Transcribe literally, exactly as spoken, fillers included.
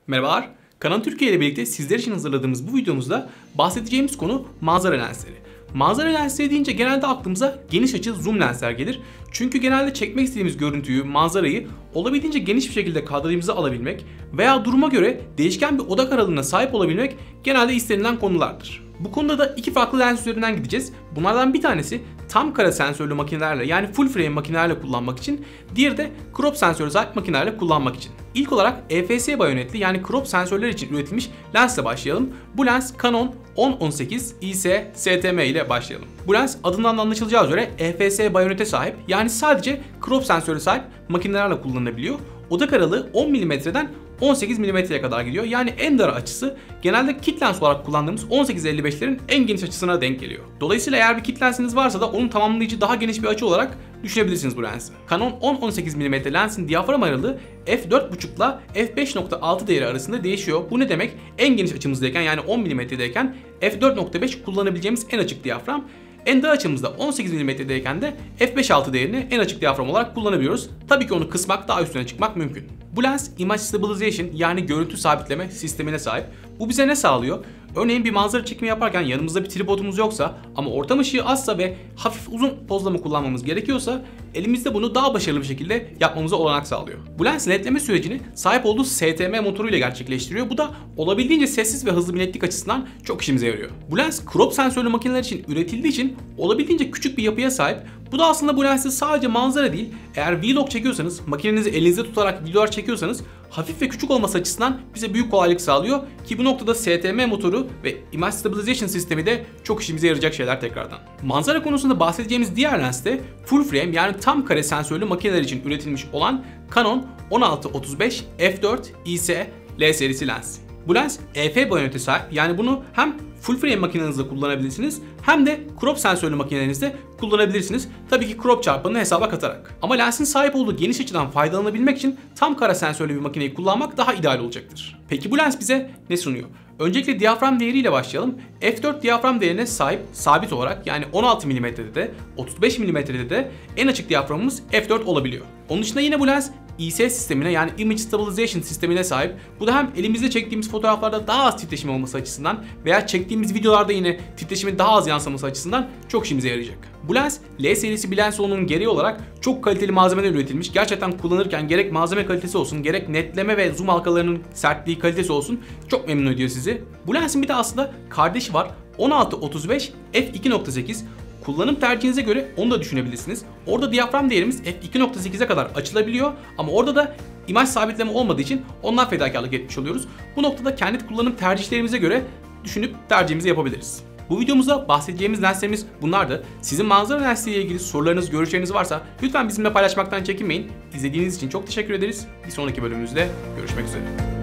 Merhabalar, Canon Türkiye ile birlikte sizler için hazırladığımız bu videomuzda bahsedeceğimiz konu manzara lensleri. Manzara lensleri deyince genelde aklımıza geniş açı zoom lensler gelir. Çünkü genelde çekmek istediğimiz görüntüyü, manzarayı olabildiğince geniş bir şekilde kadrajımıza alabilmek veya duruma göre değişken bir odak aralığına sahip olabilmek genelde istenilen konulardır. Bu konuda da iki farklı lens üzerinden gideceğiz. Bunlardan bir tanesi tam kare sensörlü makinelerle yani full frame makinelerle kullanmak için, diğeri de crop sensörü sahip makinelerle kullanmak için. İlk olarak E F S bayonetli yani crop sensörler için üretilmiş lensle başlayalım. Bu lens Canon on on sekiz I S S T M ile başlayalım. Bu lens adından da anlaşılacağı üzere E F S bayonete sahip, yani sadece crop sensörü sahip makinelerle kullanılabiliyor. Odak aralığı on milimetreden on sekiz milimetreye kadar gidiyor. Yani en dar açısı genelde kit lens olarak kullandığımız on sekiz elli beşlerin en geniş açısına denk geliyor. Dolayısıyla eğer bir kit lensiniz varsa da onun tamamlayıcı daha geniş bir açı olarak düşünebilirsiniz bu lensi. Canon on on sekiz milimetre lensin diyafram aralığı f dört buçuk ile f beş nokta altı değeri arasında değişiyor. Bu ne demek? En geniş açımızdayken yani on milimetredeyken f dört nokta beş kullanabileceğimiz en açık diyafram. En dar açımızda on sekiz milimetredeyken de f beş altı değerini en açık diyafram olarak kullanabiliyoruz. Tabii ki onu kısmak, daha üstüne çıkmak mümkün. Bu lens Image Stabilization yani görüntü sabitleme sistemine sahip. Bu bize ne sağlıyor? Örneğin bir manzara çekimi yaparken yanımızda bir tripodumuz yoksa ama ortam ışığı azsa ve hafif uzun pozlama kullanmamız gerekiyorsa elimizde bunu daha başarılı bir şekilde yapmamıza olanak sağlıyor. Bu lens netleme sürecini sahip olduğu S T M motoruyla gerçekleştiriyor. Bu da olabildiğince sessiz ve hızlı bir netlik açısından çok işimize yarıyor. Bu lens crop sensörlü makineler için üretildiği için olabildiğince küçük bir yapıya sahip. Bu da aslında bu lensi sadece manzara değil, eğer vlog çekiyorsanız, makinenizi elinizde tutarak videolar çekiyorsanız hafif ve küçük olması açısından bize büyük kolaylık sağlıyor ki bu noktada S T M motoru ve Image Stabilization sistemi de çok işimize yarayacak şeyler tekrardan. Manzara konusunda bahsedeceğimiz diğer lens de full frame yani tam kare sensörlü makineler için üretilmiş olan Canon on altı otuz beş f dört I S L serisi lens. Bu lens E F bayonete sahip, yani bunu hem full frame makinenizde kullanabilirsiniz hem de crop sensörlü makinenizde kullanabilirsiniz. Tabii ki crop çarpanını hesaba katarak. Ama lensin sahip olduğu geniş açıdan faydalanabilmek için tam kare sensörlü bir makineyi kullanmak daha ideal olacaktır. Peki bu lens bize ne sunuyor? Öncelikle diyafram değeriyle başlayalım. f dört diyafram değerine sahip sabit olarak, yani on altı milimetrede de otuz beş milimetrede de en açık diyaframımız f dört olabiliyor. Onun dışında yine bu lens I S sistemine yani Image Stabilization sistemine sahip. Bu da hem elimizde çektiğimiz fotoğraflarda daha az titreşim olması açısından veya çektiğimiz videolarda yine titreşimin daha az yansıması açısından çok işimize yarayacak. Bu lens L serisi bir lens olmanın gereği olarak çok kaliteli malzemeden üretilmiş. Gerçekten kullanırken gerek malzeme kalitesi olsun, gerek netleme ve zoom halkalarının sertliği, kalitesi olsun çok memnun ediyor sizi. Bu lensin bir de aslında kardeşi var. on altı otuz beş f iki nokta sekiz. Kullanım tercihinize göre onu da düşünebilirsiniz. Orada diyafram değerimiz f iki nokta sekize kadar açılabiliyor ama orada da imaj sabitleme olmadığı için ondan fedakarlık etmiş oluyoruz. Bu noktada kendi kullanım tercihlerimize göre düşünüp tercihimizi yapabiliriz. Bu videomuzda bahsedeceğimiz lenslerimiz bunlardı. Sizin manzara lensleriyle ilgili sorularınız, görüşleriniz varsa lütfen bizimle paylaşmaktan çekinmeyin. İzlediğiniz için çok teşekkür ederiz. Bir sonraki bölümümüzde görüşmek üzere.